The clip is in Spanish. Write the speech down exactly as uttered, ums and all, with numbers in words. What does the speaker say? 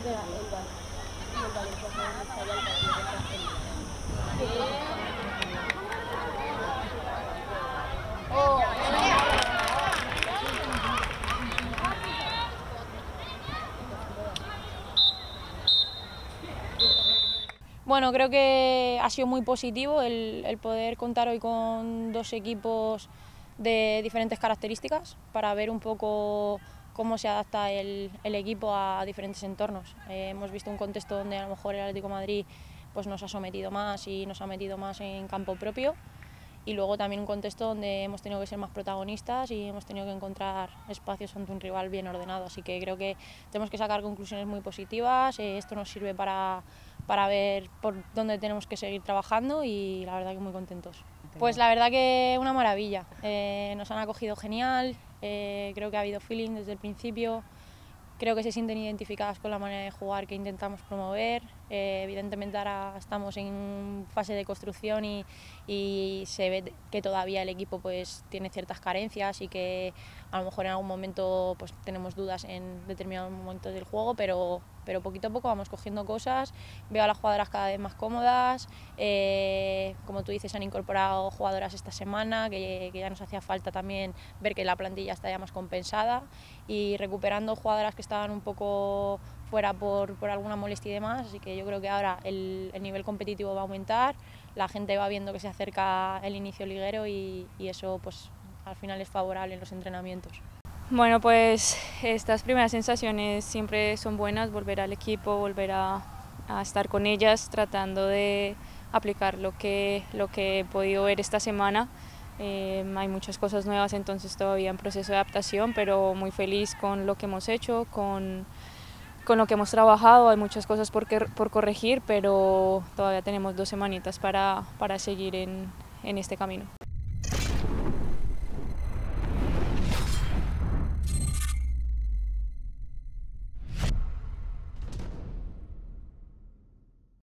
Venga, el Val- y el Valencia fue donde estaba el partido contra el Milan. Que creo que estaba en Bueno, creo que ha sido muy positivo el, el poder contar hoy con dos equipos de diferentes características para ver un poco cómo se adapta el, el equipo a diferentes entornos. Eh, hemos visto un contexto donde a lo mejor el Atlético de Madrid pues, nos ha sometido más y nos ha metido más en campo propio, y luego también un contexto donde hemos tenido que ser más protagonistas y hemos tenido que encontrar espacios ante un rival bien ordenado. Así que creo que tenemos que sacar conclusiones muy positivas. Eh, esto nos sirve para, para ver por dónde tenemos que seguir trabajando y la verdad que muy contentos. Pues la verdad que una maravilla. Eh, nos han acogido genial, eh, creo que ha habido feeling desde el principio. Creo que se sienten identificadas con la manera de jugar que intentamos promover. Eh, evidentemente ahora estamos en fase de construcción y, y se ve que todavía el equipo pues, tiene ciertas carencias y que a lo mejor en algún momento pues, tenemos dudas en determinados momentos del juego, pero, pero poquito a poco vamos cogiendo cosas. Veo a las jugadoras cada vez más cómodas. Eh, como tú dices, han incorporado jugadoras esta semana, que, que ya nos hacía falta también ver que la plantilla está ya más compensada, y recuperando jugadoras que estaban un poco fuera por, por alguna molestia y demás, así que yo creo que ahora el, el nivel competitivo va a aumentar, la gente va viendo que se acerca el inicio liguero y, y eso pues al final es favorable en los entrenamientos. Bueno, pues estas primeras sensaciones siempre son buenas, volver al equipo, volver a, a estar con ellas, tratando de aplicar lo que, lo que he podido ver esta semana. Eh, hay muchas cosas nuevas, entonces todavía en proceso de adaptación, pero muy feliz con lo que hemos hecho, con, con lo que hemos trabajado. Hay muchas cosas por, que, por corregir, pero todavía tenemos dos semanitas para, para seguir en, en este camino.